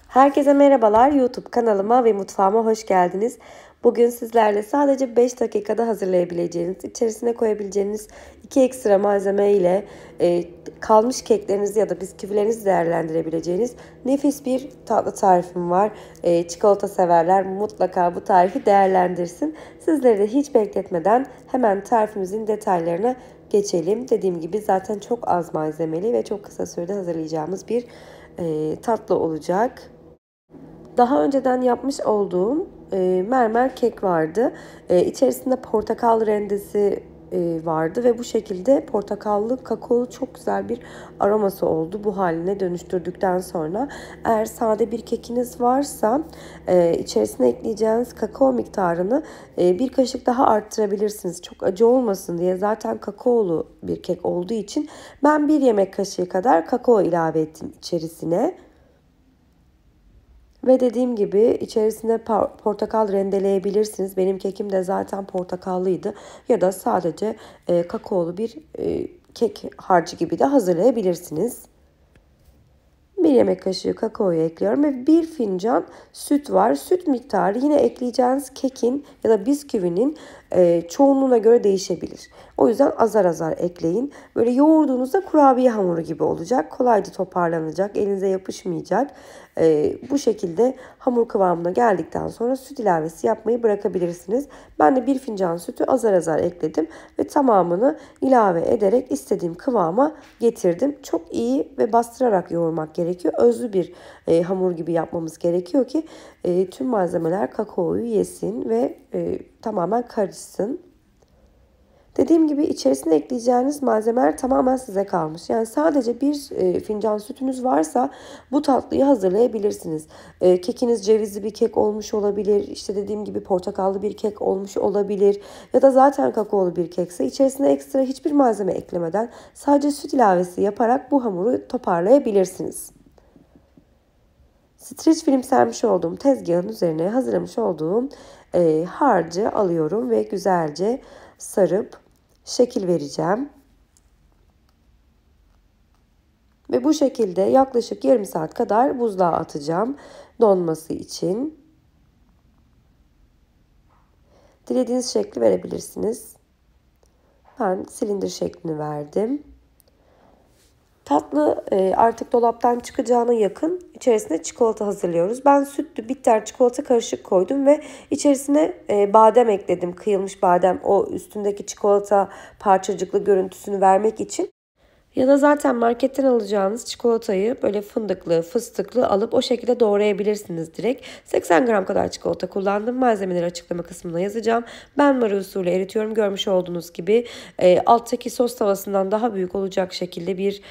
Herkese merhabalar. YouTube kanalıma ve mutfağıma hoş geldiniz. Bugün sizlerle sadece 5 dakikada hazırlayabileceğiniz, içerisine koyabileceğiniz 2 ekstra malzeme ile kalmış keklerinizi ya da bisküvilerinizi değerlendirebileceğiniz nefis bir tatlı tarifim var. Çikolata severler mutlaka bu tarifi değerlendirsin. Sizleri de hiç bekletmeden hemen tarifimizin detaylarına geçelim. Dediğim gibi zaten çok az malzemeli ve çok kısa sürede hazırlayacağımız bir tatlı olacak. Daha önceden yapmış olduğum mermer kek vardı. İçerisinde portakal rendesi vardı ve bu şekilde portakallı kakaolu çok güzel bir aroması oldu. Bu haline dönüştürdükten sonra eğer sade bir kekiniz varsa içerisine ekleyeceğiniz kakao miktarını bir kaşık daha arttırabilirsiniz. Çok acı olmasın diye, zaten kakaolu bir kek olduğu için ben 1 yemek kaşığı kadar kakao ilave ettim içerisine. Ve dediğim gibi içerisine portakal rendeleyebilirsiniz. Benim kekim de zaten portakallıydı. Ya da sadece kakaolu bir kek harcı gibi de hazırlayabilirsiniz. 1 yemek kaşığı kakaoyu ekliyorum ve 1 fincan süt var. Süt miktarı yine ekleyeceğiniz kekin ya da bisküvinin çoğunluğuna göre değişebilir. O yüzden azar azar ekleyin. Böyle yoğurduğunuzda kurabiye hamuru gibi olacak. Kolayca toparlanacak, elinize yapışmayacak. Bu şekilde hamur kıvamına geldikten sonra süt ilavesi yapmayı bırakabilirsiniz. Ben de 1 fincan sütü azar azar ekledim ve tamamını ilave ederek istediğim kıvama getirdim. Çok iyi ve bastırarak yoğurmak gerekiyor. Özlü bir hamur gibi yapmamız gerekiyor ki tüm malzemeler kakaoyu yesin ve tamamen karışsın. Dediğim gibi içerisine ekleyeceğiniz malzemeler tamamen size kalmış. Yani sadece 1 fincan sütünüz varsa bu tatlıyı hazırlayabilirsiniz. Kekiniz cevizli bir kek olmuş olabilir. İşte dediğim gibi portakallı bir kek olmuş olabilir. Ya da zaten kakaolu bir kekse içerisine ekstra hiçbir malzeme eklemeden sadece süt ilavesi yaparak bu hamuru toparlayabilirsiniz. Streç film sermiş olduğum tezgahın üzerine hazırlamış olduğum harcı alıyorum ve güzelce sarıp şekil vereceğim. Ve bu şekilde yaklaşık yarım saat kadar buzluğa atacağım donması için. Dilediğiniz şekli verebilirsiniz. Ben silindir şeklini verdim. Tatlı artık dolaptan çıkacağına yakın içerisine çikolata hazırlıyoruz. Ben sütlü bitter çikolata karışık koydum ve içerisine badem ekledim. Kıyılmış badem, o üstündeki çikolata parçacıklı görüntüsünü vermek için. Ya da zaten marketten alacağınız çikolatayı böyle fındıklı, fıstıklı alıp o şekilde doğrayabilirsiniz direkt. 80 gram kadar çikolata kullandım. Malzemeleri açıklama kısmına yazacağım. Benmari usulü eritiyorum. Görmüş olduğunuz gibi alttaki sos tavasından daha büyük olacak şekilde bir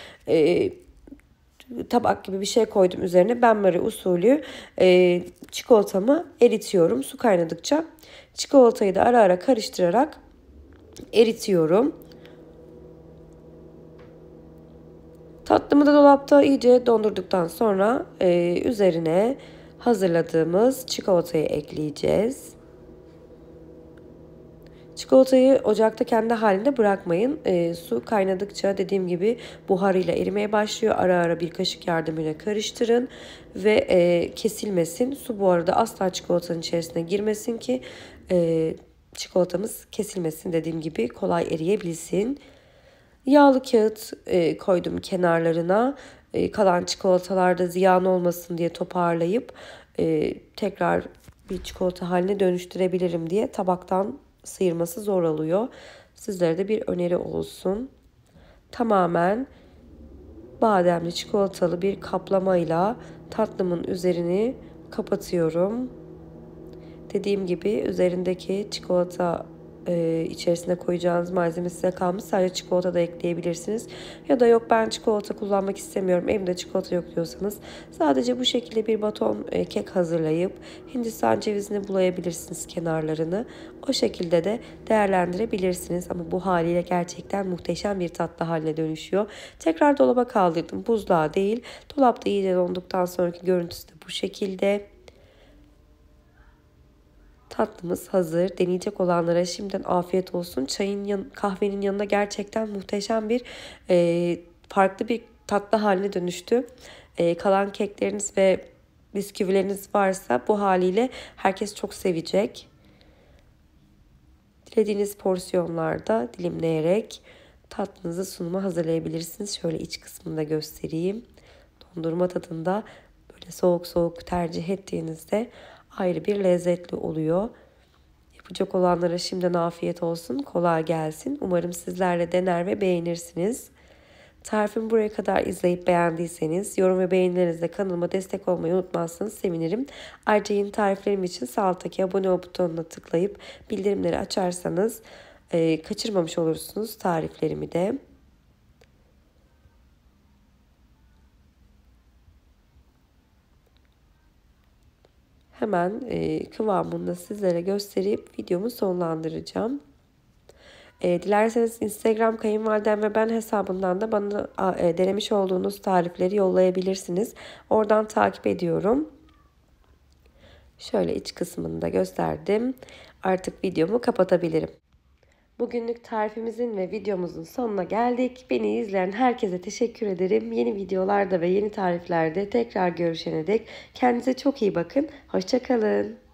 tabak gibi bir şey koydum üzerine. Benmari usulü çikolatamı eritiyorum. Su kaynadıkça çikolatayı da ara ara karıştırarak eritiyorum. Tatlımı da dolapta iyice dondurduktan sonra üzerine hazırladığımız çikolatayı ekleyeceğiz. Çikolatayı ocakta kendi halinde bırakmayın. Su kaynadıkça dediğim gibi buharıyla erimeye başlıyor. Ara ara bir kaşık yardımıyla karıştırın ve kesilmesin. Su bu arada asla çikolatanın içerisine girmesin ki çikolatamız kesilmesin, dediğim gibi kolay eriyebilsin. Yağlı kağıt koydum kenarlarına. Kalan çikolatalar da ziyan olmasın diye toparlayıp tekrar bir çikolata haline dönüştürebilirim diye tabaktan sıyırması zor oluyor. Sizlere de bir öneri olsun. Tamamen bademli çikolatalı bir kaplamayla tatlımın üzerini kapatıyorum. Dediğim gibi üzerindeki çikolata içerisine koyacağınız malzeme size kalmış. Sadece çikolata da ekleyebilirsiniz. Ya da yok ben çikolata kullanmak istemiyorum, evimde çikolata yok diyorsanız sadece bu şekilde bir baton kek hazırlayıp Hindistan cevizini bulayabilirsiniz kenarlarını. O şekilde de değerlendirebilirsiniz. Ama bu haliyle gerçekten muhteşem bir tatlı haline dönüşüyor. Tekrar dolaba kaldırdım. Buzluğa değil. Dolapta iyice donduktan sonraki görüntüsü de bu şekilde. Tatlımız hazır. Deneyecek olanlara şimdiden afiyet olsun. Kahvenin yanında gerçekten muhteşem bir farklı bir tatlı haline dönüştü. Kalan kekleriniz ve bisküvileriniz varsa bu haliyle herkes çok sevecek. Dilediğiniz porsiyonlarda dilimleyerek tatlınızı sunuma hazırlayabilirsiniz. Şöyle iç kısmını da göstereyim. Dondurma tadında böyle soğuk soğuk tercih ettiğinizde ayrı bir lezzetli oluyor. Yapacak olanlara şimdiden afiyet olsun, kolay gelsin. Umarım sizler de dener ve beğenirsiniz. Tarifimi buraya kadar izleyip beğendiyseniz yorum ve beğenilerinizle kanalıma destek olmayı unutmazsanız sevinirim. Ayrıca yeni tariflerim için sağ alttaki abone ol butonuna tıklayıp bildirimleri açarsanız kaçırmamış olursunuz tariflerimi de. Hemen kıvamını da sizlere gösterip videomu sonlandıracağım. Dilerseniz Instagram kayınvalidem ve ben hesabından da bana denemiş olduğunuz tarifleri yollayabilirsiniz. Oradan takip ediyorum. Şöyle iç kısmını da gösterdim. Artık videomu kapatabilirim. Bugünlük tarifimizin ve videomuzun sonuna geldik. Beni izleyen herkese teşekkür ederim. Yeni videolarda ve yeni tariflerde tekrar görüşene dek kendinize çok iyi bakın. Hoşça kalın.